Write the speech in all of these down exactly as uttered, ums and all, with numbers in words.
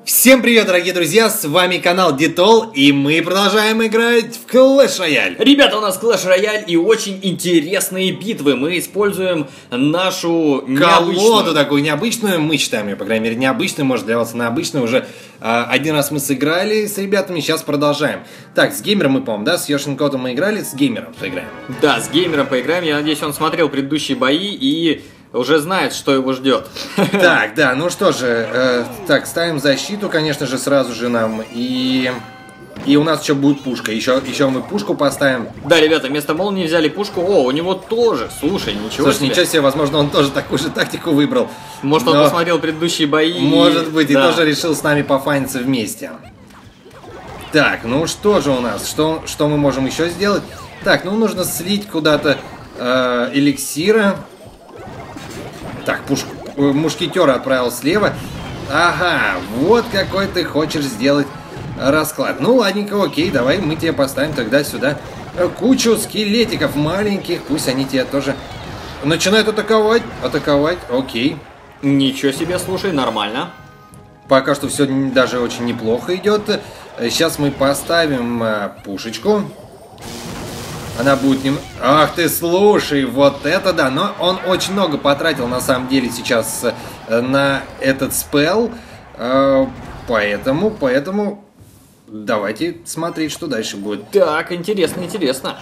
Всем привет, дорогие друзья, с вами канал Детол, и мы продолжаем играть в Clash Royale. Ребята, у нас Clash Royale и очень интересные битвы. Мы используем нашу колоду необычную... такую необычную, мы считаем ее, по крайней мере, необычную, может для вас она обычная. Уже э, один раз мы сыграли с ребятами, сейчас продолжаем. Так, с геймером мы, по-моему, да, с Йошинкотом мы играли, с геймером поиграем. Да, с геймером поиграем, я надеюсь, он смотрел предыдущие бои и... уже знает, что его ждет. Так, да, ну что же, э, так, ставим защиту, конечно же, сразу же нам. И, и у нас еще будет пушка. Еще, еще мы пушку поставим. Да, ребята, вместо молнии взяли пушку. О, у него тоже. Слушай, ничего Слушай, себе. ничего себе, возможно, он тоже такую же тактику выбрал. Может, он Но... посмотрел предыдущие бои. Может быть, и да. тоже решил с нами пофаниться вместе. Так, ну что же у нас? Что, что мы можем еще сделать? Так, ну нужно слить куда-то э, эликсира. Так, пуш... мушкетера отправил слева. Ага, вот какой ты хочешь сделать расклад. Ну, ладненько, окей, давай мы тебе поставим тогда сюда кучу скелетиков маленьких. Пусть они тебя тоже начинают атаковать. Атаковать, окей. Ничего себе, слушай, нормально. Пока что все даже очень неплохо идет. Сейчас мы поставим пушечку. Она будет нем... Ах ты, слушай, вот это да. Но он очень много потратил, на самом деле, сейчас на этот спелл. Поэтому, поэтому... Давайте смотреть, что дальше будет. Так, интересно, интересно.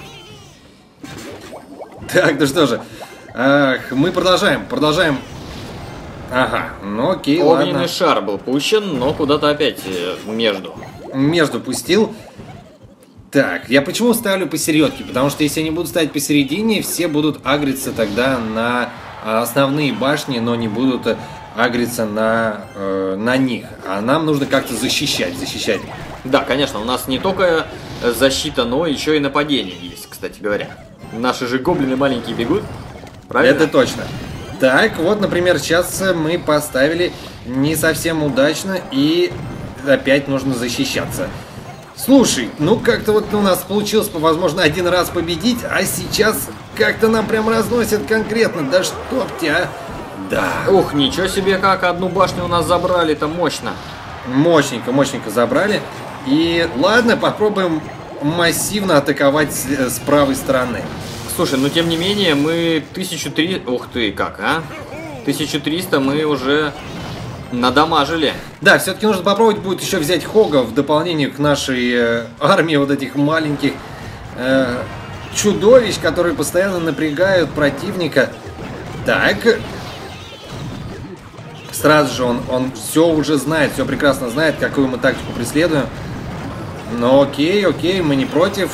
Так, ну что же. Ах, мы продолжаем, продолжаем. Ага, ну окей, Огненный ладно. шар был пущен, но куда-то опять между. Между пустил. Так, я почему ставлю посередке? Потому что если они будут ставить посередине, все будут агриться тогда на основные башни, но не будут агриться на, э, на них. А нам нужно как-то защищать, защищать. Да, конечно, у нас не только защита, но еще и нападение есть, кстати говоря. Наши же гоблины маленькие бегут, правильно? Это точно. Так, вот, например, сейчас мы поставили не совсем удачно, и опять нужно защищаться. Слушай, ну как-то вот у нас получилось, возможно, один раз победить, а сейчас как-то нам прям разносят конкретно. Да чтоб тебя... Да. Ух, ничего себе, как одну башню у нас забрали, это мощно. Мощненько, мощненько забрали. И ладно, попробуем массивно атаковать с, с правой стороны. Слушай, ну тем не менее, мы тысячу триста... Ух ты, как, а? тысячу триста мы уже... надамажили. Да, все-таки нужно попробовать будет еще взять Хога в дополнение к нашей э, армии вот этих маленьких э, чудовищ, которые постоянно напрягают противника. Так. Сразу же он, он все уже знает, все прекрасно знает, какую мы тактику преследуем. Но окей, окей, мы не против.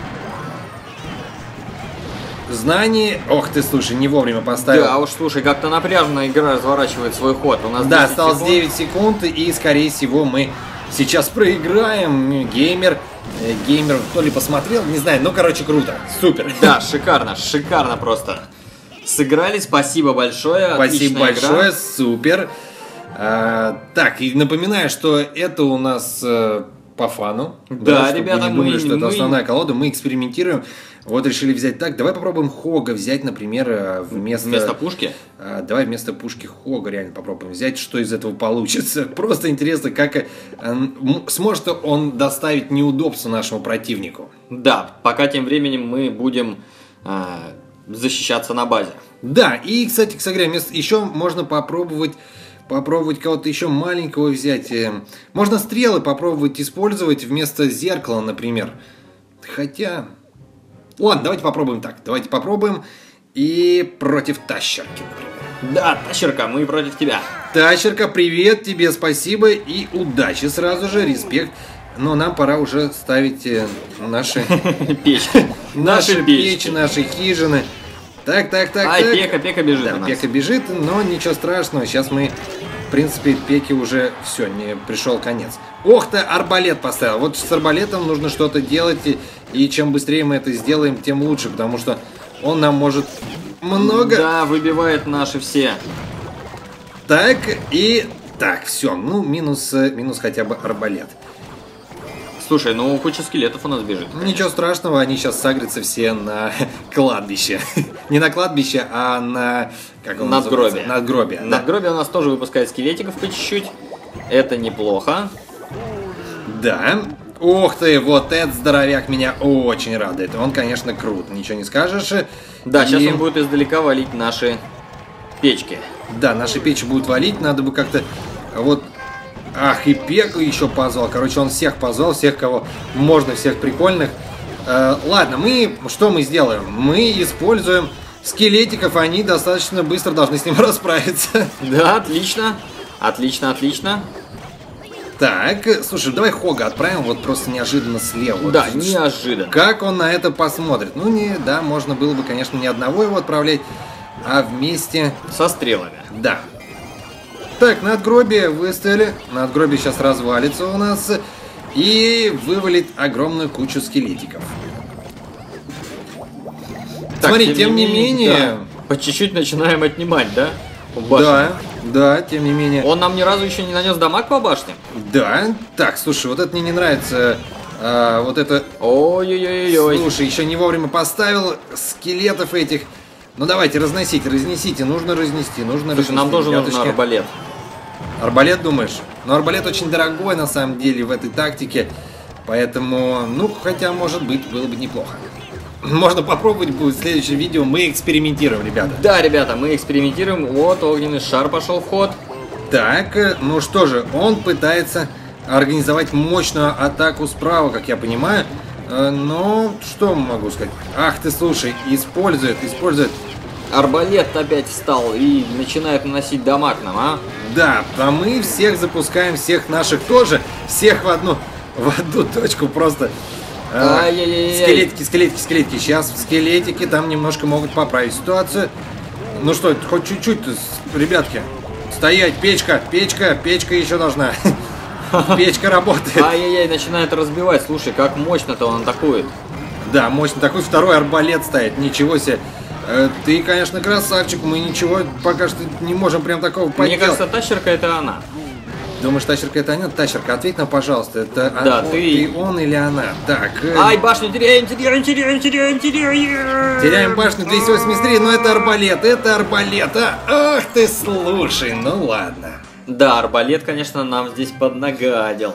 Знание... Ох ты, слушай, не вовремя поставил. Да уж, слушай, как-то напряженно игра разворачивает свой ход. У нас да, осталось девять секунд, и, скорее всего, мы сейчас проиграем. Геймер, э, геймер то ли посмотрел, не знаю, ну, короче, круто. Супер. Да, шикарно, шикарно просто. Сыграли, спасибо большое. Спасибо большое, игра. супер. А, так, и напоминаю, что это у нас э, по фану. Да, чтобы ребята, вы не думали, мы... что это мы... основная колода, мы экспериментируем. Вот решили взять так. Давай попробуем Хога взять, например, вместо... Вместо пушки? А, давай вместо пушки Хога реально попробуем взять. Что из этого получится? Просто интересно, как а, сможет он доставить неудобства нашему противнику. Да, пока тем временем мы будем а, защищаться на базе. Да, и, кстати, кстати говоря, еще можно попробовать... Попробовать кого-то еще маленького взять. Можно стрелы попробовать использовать вместо зеркала, например. Хотя... Ладно, давайте попробуем так. Давайте попробуем. И против Тащерки, например. Да, Тащерка, мы против тебя. Тащерка, привет тебе, спасибо и удачи сразу же, респект. Но нам пора уже ставить наши... Печи. Наши печи, наши хижины. Так, так, так, Ай, так. Пека, Пека бежит Да, у нас. Пека бежит, но ничего страшного. Сейчас мы, в принципе, Пеке уже все, не пришел конец. Ох ты, арбалет поставил. Вот с арбалетом нужно что-то делать. И, и чем быстрее мы это сделаем, тем лучше. Потому что он нам может много... Да, выбивает наши все. Так, и... Так, все. Ну, минус, минус хотя бы арбалет. Слушай, ну куча скелетов у нас бежит. Конечно. Ничего страшного, они сейчас сагрятся все на кладбище. Не на кладбище, а на... Как он Надгробие. называется? Надгробие. Надгробие у нас тоже выпускает скелетиков по чуть-чуть. Это неплохо. Да. Ух ты, вот этот здоровяк меня очень радует. Он, конечно, крут, ничего не скажешь. Да, И... сейчас он будет издалека валить наши печки. Да, наши печи будут валить, надо бы как-то вот... Ах, и Пеку еще позвал. Короче, он всех позвал, всех, кого можно, всех прикольных. Э, ладно, мы... Что мы сделаем? Мы используем скелетиков, они достаточно быстро должны с ним расправиться. Да, отлично. Отлично, отлично. Так, слушай, давай Хога отправим вот просто неожиданно слева. Да, Вот, неожиданно. как он на это посмотрит? Ну, не, да, можно было бы, конечно, не одного его отправлять, а вместе... Со стрелами. Да. Так, надгробие выставили. Надгробие сейчас развалится у нас. И вывалит огромную кучу скелетиков. Так, Смотри, тем, тем не менее... Да, по чуть-чуть начинаем отнимать, да? Да, да, тем не менее. Он нам ни разу еще не нанес дамаг по башне? Да. Так, слушай, вот это мне не нравится. А, вот это... Ой-ой-ой-ой. Слушай, еще не вовремя поставил скелетов этих. Ну давайте, разносите, разнесите. Нужно разнести, нужно Слушай, разнести. нам тоже ребятушки. нужен арбалет. Арбалет, думаешь? Но арбалет очень дорогой, на самом деле, в этой тактике. Поэтому, ну, хотя, может быть, было бы неплохо. Можно попробовать будет в следующем видео. Мы экспериментируем, ребята. Да, ребята, мы экспериментируем. Вот, огненный шар пошел в ход. Так, ну что же, он пытается организовать мощную атаку справа, как я понимаю. Но что могу сказать? Ах ты, слушай, использует, использует. Арбалет опять встал и начинает наносить дамаг нам, а? Да, а мы всех запускаем, всех наших тоже, всех в одну, в одну точку просто. Ай-яй-яй-яй. Скелетики, скелетики, скелетики. Сейчас скелетики там немножко могут поправить ситуацию. Ну что, хоть чуть-чуть, ребятки. Стоять, печка, печка, печка еще должна. Печка работает. Ай-яй-яй, начинает разбивать. Слушай, как мощно-то он атакует. Да, мощно. Такой второй арбалет стоит. Ничего себе. Ты, конечно, красавчик. Мы ничего пока что не можем прям такого поделать. Мне кажется, тащерка это она. Думаешь, тащерка это она? Тащерка, ответь нам, пожалуйста. Это да, он, ты... ты он или она? Так. Ай, башню теряем, теряем, теряем, теряем, теряем. Теряем башню двести восемьдесят три, но это арбалет, это арбалет. А? Ах ты, слушай, ну ладно. Да, арбалет, конечно, нам здесь поднагадил.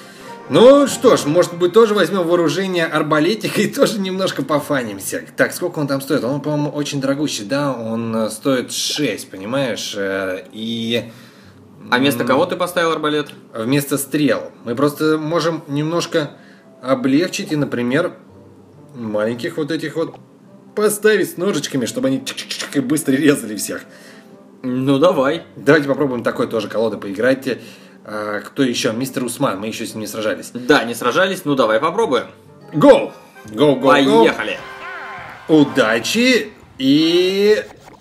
Ну что ж, может быть, тоже возьмем вооружение арбалетика и тоже немножко пофанимся. Так, сколько он там стоит? Он, по-моему, очень дорогущий, да? Он стоит шесть, понимаешь? И... А вместо кого ты поставил арбалет? Вместо стрел. Мы просто можем немножко облегчить и, например, маленьких вот этих вот поставить с ножичками, чтобы они чик-чик-чик и быстро резали всех. Ну, давай. Давайте попробуем такой тоже колоды поиграть. А, кто еще? Мистер Усман. Мы еще с ним не сражались. Да, не сражались. Ну, давай попробуем. Go! Go, go, Поехали! Go. Удачи! И...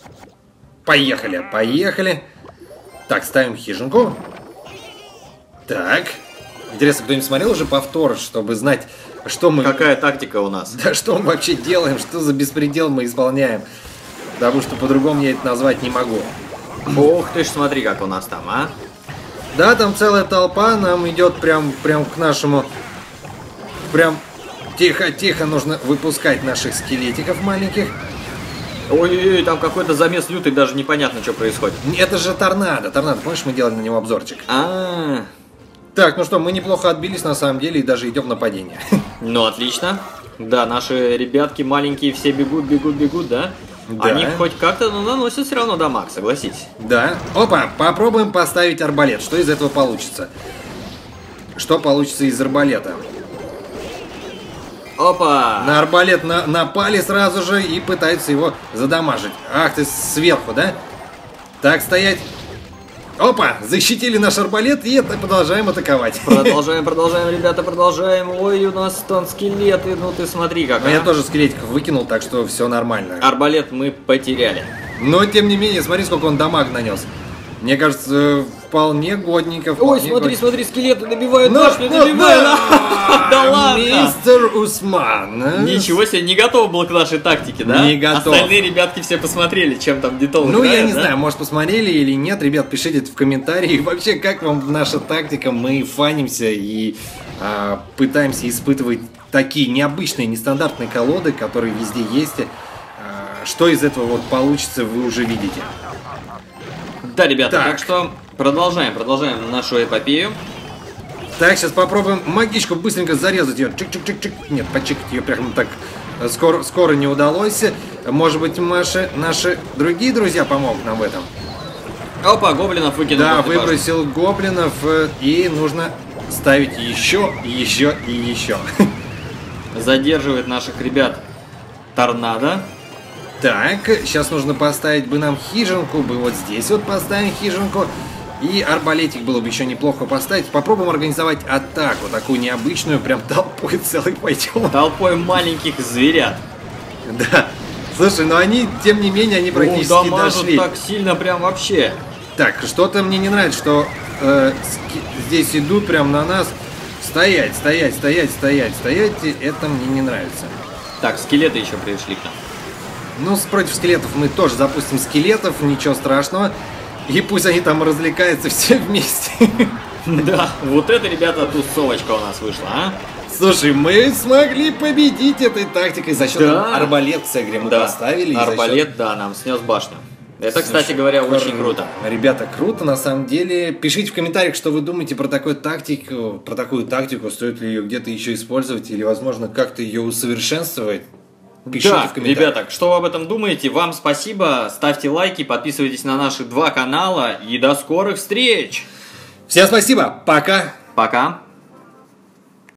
Поехали, поехали. Так, ставим хижинку. Так. Интересно, кто-нибудь смотрел уже повтор, чтобы знать, что мы... Какая тактика у нас? Да что мы вообще делаем, что за беспредел мы исполняем. Потому что по-другому я это назвать не могу. Ох ты ж, смотри, как у нас там, а. Да, там целая толпа, нам идет прям, прям к нашему... Прям тихо-тихо нужно выпускать наших скелетиков маленьких. Ой-ой-ой, там какой-то замес лютый, даже непонятно, что происходит. Это же торнадо, торнадо, помнишь, мы делали на него обзорчик? А-а-а. Так, ну что, мы неплохо отбились на самом деле и даже идем в нападение. Ну, отлично. Да, наши ребятки маленькие все бегут, бегут, бегут, да? Да. Они хоть как-то, но наносят все равно дамаг, согласись. Да. Опа, попробуем поставить арбалет. Что из этого получится? Что получится из арбалета? Опа! На арбалет на, напали сразу же и пытаются его задамажить. Ах ты, сверху, да? Так, стоять. Опа, защитили наш арбалет и это продолжаем атаковать. Продолжаем, продолжаем, ребята, продолжаем. Ой, у нас там скелеты, ну ты смотри как. А? Я тоже скелетиков выкинул, так что все нормально. Арбалет мы потеряли. Но тем не менее, смотри, сколько он дамаг нанес. Мне кажется, вполне годненько. Вполне Ой, смотри, годненько. смотри, скелеты добивают Ну, башню, ну, добивают. да. Да ладно. Мистер Усман. Ничего себе, не готов был к нашей тактике, да? Не готов. Остальные ребятки все посмотрели, чем там Детол Ну, играет, я не да? знаю, может, посмотрели или нет. Ребят, пишите это в комментарии. Вообще, как вам наша тактика? Мы фанимся и а, пытаемся испытывать такие необычные, нестандартные колоды, которые везде есть. А, что из этого вот получится, вы уже видите. Да, ребята, так, Так. что Продолжаем, продолжаем нашу эпопею. Так, сейчас попробуем магичку быстренько зарезать ее. Чик-чик-чик-чик. Нет, почикать ее прямо так скоро, скоро не удалось. Может быть, Маша, наши другие друзья помогут нам в этом? Опа, гоблинов выкинул. Да, выбросил гоблинов, и нужно ставить еще, еще и еще. Задерживает наших ребят торнадо. Так, сейчас нужно поставить бы нам хижинку, бы вот здесь вот поставим хижинку. И арбалетик было бы еще неплохо поставить. Попробуем организовать атаку, такую необычную, прям толпой целой пойдем. Толпой маленьких зверят. Да. Слушай, но они, тем не менее, они практически О, дамажут дошли. Так сильно прям вообще. Так, что-то мне не нравится, что э, здесь идут прям на нас. Стоять, стоять, стоять, стоять, стоять. Это мне не нравится. Так, скелеты еще пришли к нам. Ну, против скелетов мы тоже запустим скелетов, ничего страшного. И пусть они там развлекаются все вместе. Да, вот это, ребята, тусовочка у нас вышла, а? Слушай, мы смогли победить этой тактикой за счет Да. арбалет с игры мы Да, поставили. и за арбалет, счет- да, нам снес башню. Это, Слушай, кстати говоря, очень круто. Ребята, круто на самом деле. Пишите в комментариях, что вы думаете про такую тактику, про такую тактику, стоит ли ее где-то еще использовать или, возможно, как-то ее усовершенствовать. Пишите Да, в комментариях. ребята, что вы об этом думаете? Вам спасибо, ставьте лайки, подписывайтесь на наши два канала и до скорых встреч! Всем спасибо, пока! Пока!